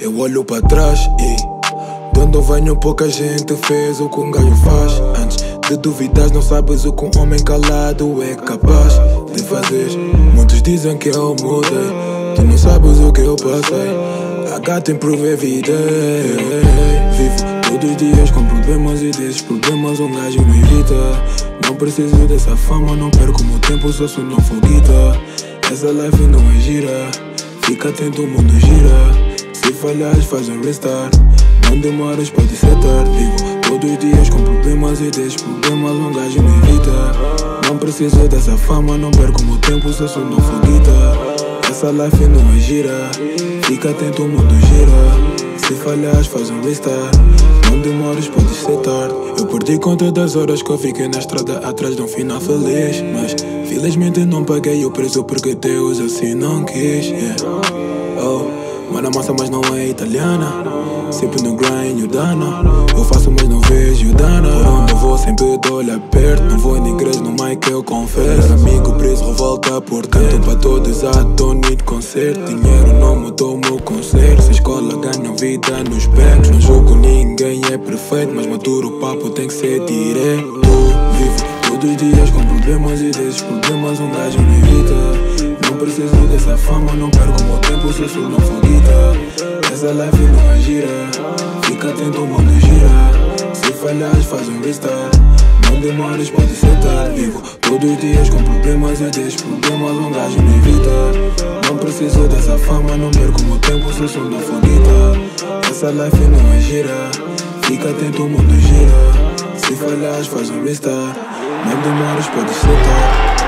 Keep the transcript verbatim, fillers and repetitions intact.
Eu olho para trás e de onde eu venho pouca gente fez o que um gajo faz. Antes de duvidar não sabes o que um homem calado é capaz de fazer. Muitos dizem que eu mudei, tu não sabes o que eu passei. I got to improve every day. Vivo todos os dias com problemas e desses problemas um gajo não evita. Não preciso dessa fama, não perco meu tempo, só sou não foguita. Essa life não é gira, fica atento, o mundo gira. Se falhares faz um restart, não demoras, pode ser tarde. Vivo todos os dias com problemas e desses problemas um gajo não evita. Não preciso dessa fama, não perco meu tempo, só sou não foguita. Essa life não é gira, fica atento, o mundo gira. Se falhares faz um restart, não demores, pode ser tarde. Eu perdi conta das horas que eu fiquei na estrada atrás de um final feliz, mas felizmente não paguei o preço porque Deus assim não quis, yeah. Oh, mano, massa mas não é italiana, sempre no grind e o dano. Eu faço mas não vejo dano. Por onde eu vou sempre de olho aberto. Não vou na igreja no mic eu confesso. Amigo preso revolta por canto para todos a Tony de concerto. Dinheiro não mudou o meu concerto. Se a escola ganha vida nos becos. Não julgo ninguém é perfeito, mas maturo o papo tem que ser direto. Vivo todos os dias com problemas e desses problemas um gajo não evita. Não preciso dessa fama, não perco meu tempo, só sou não foguita. Essa life não é gira, fica atento, o mundo gira. Se falhares faz um restart, não demores, pode ser tarde. Vivo todos os dias com problemas e desses problemas um gajo não evita. Não preciso dessa fama, não perco meu tempo, só sou não foguita. Essa life não é gira, fica atento, o mundo gira. Se falhares faz um restart, não demores, pode ser tarde.